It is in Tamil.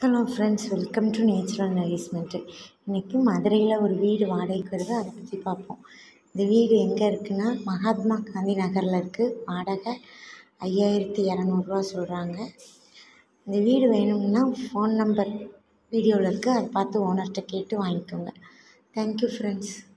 Hello friends, welcome to natural nourishment. இன்றைக்கி மதுரையில் ஒரு வீடு வாடகைக்கு வருது, அதை பற்றி பார்ப்போம். இந்த வீடு எங்கே இருக்குன்னா மகாத்மா காந்தி நகரில் இருக்குது. வாடகை 5200 சொல்கிறாங்க. இந்த வீடு வேணும்னா ஃபோன் நம்பர் வீடியோவில் இருக்குது, அதை பார்த்து ஓனர்கிட்ட கேட்டு வாங்கிக்கோங்க. Thank you friends.